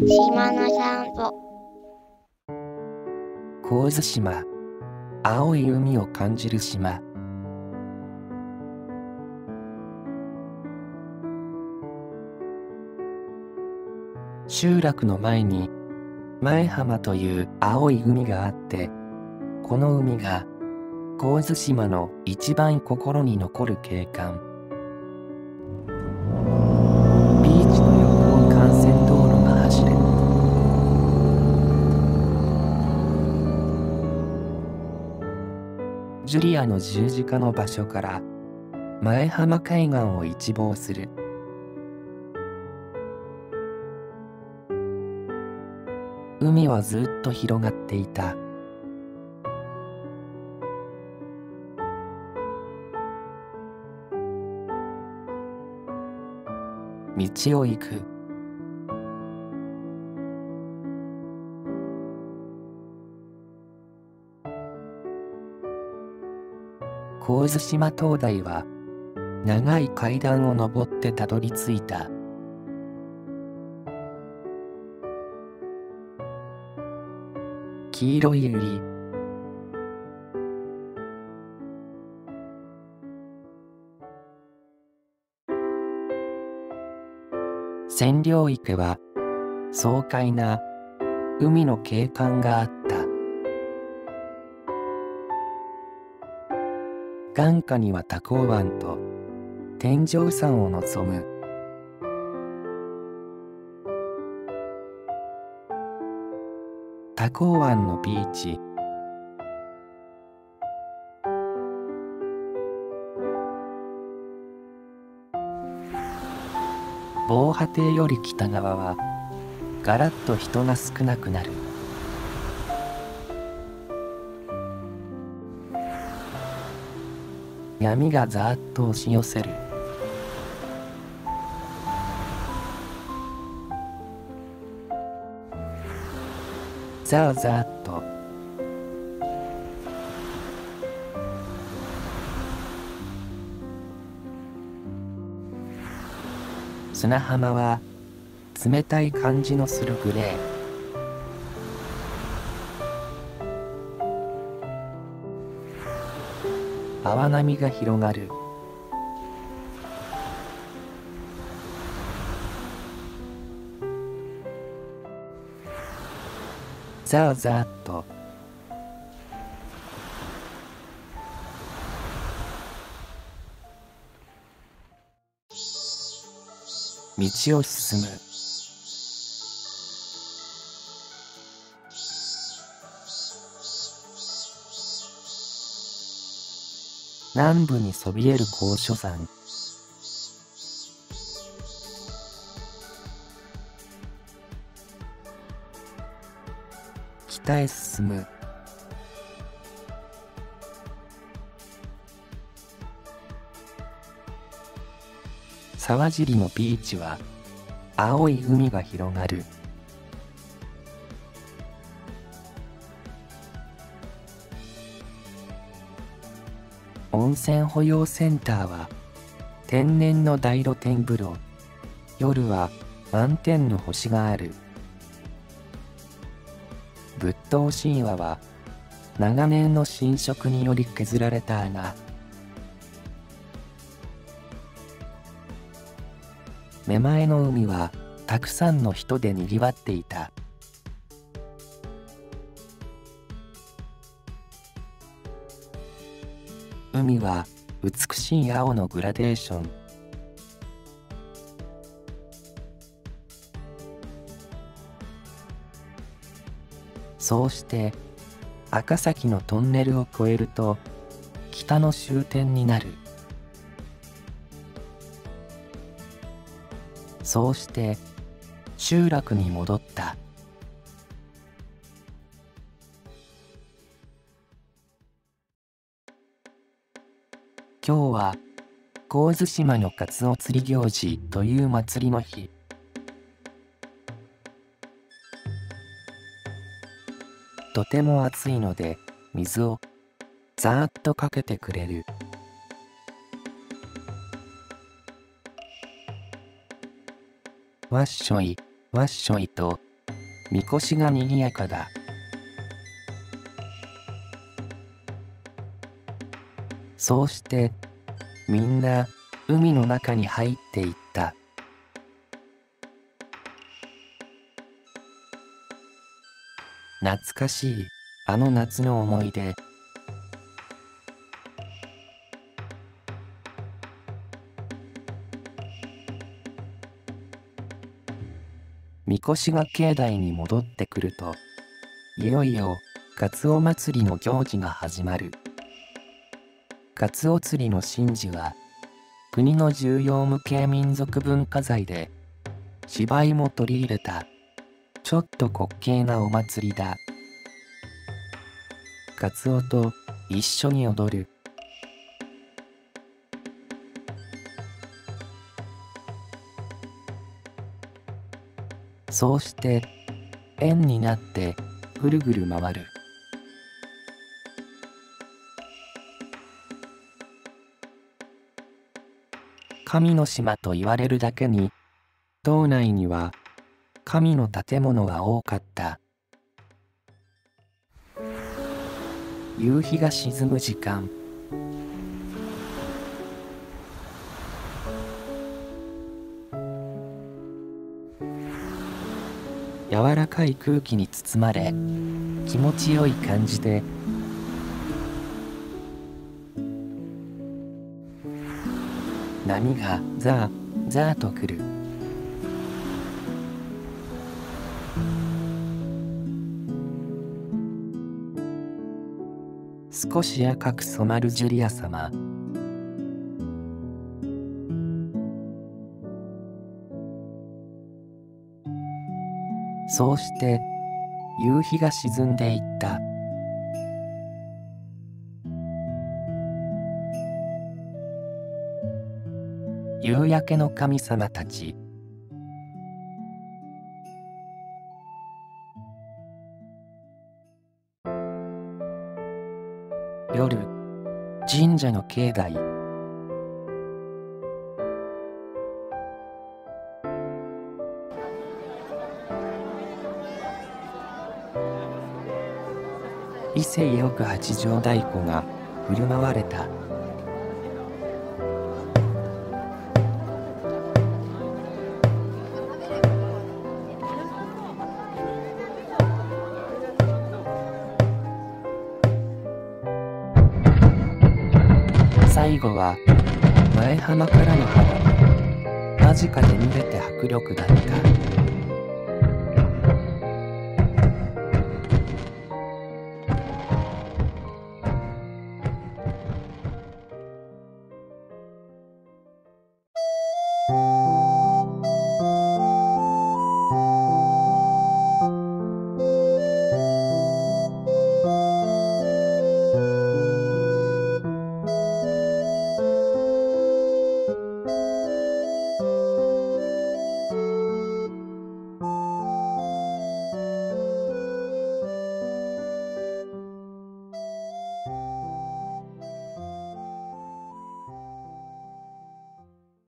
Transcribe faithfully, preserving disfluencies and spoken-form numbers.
島の散歩。 神津島、青い海を感じる島。集落の前に前浜という青い海があって、この海が神津島の一番心に残る景観。ビーチの横を幹線道路が走る。ジュリアの十字架の場所から前浜海岸を一望する。海はずっと広がっていた。道を行く。神津島灯台は長い階段を登ってたどり着いた。黄色い百合。千両池は爽快な海の景観があった。眼下には多幸湾と天井山を望む。多幸湾のビーチ。防波堤より北側はガラッと人が少なくなる。闇がざーっと押し寄せる。ざーざーっと。砂浜は冷たい感じのするグレー。泡波が広がる。ざーざーっと。道を進む。南部にそびえる高所山。北へ進む。沢尻のビーチは青い海が広がる。温泉保養センターは天然の大露天風呂。夜は満天の星がある。仏頭神話は長年の浸食により削られた穴。目前の海はたくさんの人でにぎわっていた。海は美しい青のグラデーション。そうして赤崎のトンネルを越えると北の終点になる。そうして集落に戻った。今日は神津島のカツオ釣り行事という祭りの日。とても暑いので水をざーっとかけてくれる。わっしょいわっしょいとみこしがにぎやかだ。そうしてみんな海の中に入っていった。懐かしいあの夏の思い出。みこしが境内に戻ってくると、いよいよカツオ祭りの行事が始まる。カツオ釣りの神事は国の重要無形民族文化財で、芝居も取り入れたちょっと滑稽なお祭りだ。カツオと一緒に踊る。そうして円になってぐるぐる回る。神の島と言われるだけに、島内には神の建物が多かった。夕日が沈む時間。柔らかい空気に包まれ、気持ちよい感じで波がザーザーとくる。少し赤く染まるジュリア様。そうして夕日が沈んでいった。夕焼けの神様たち。夜、神社の境内。威勢よく八丈太鼓が振る舞われた。最後は前浜からの花火。間近で見れて迫力だった。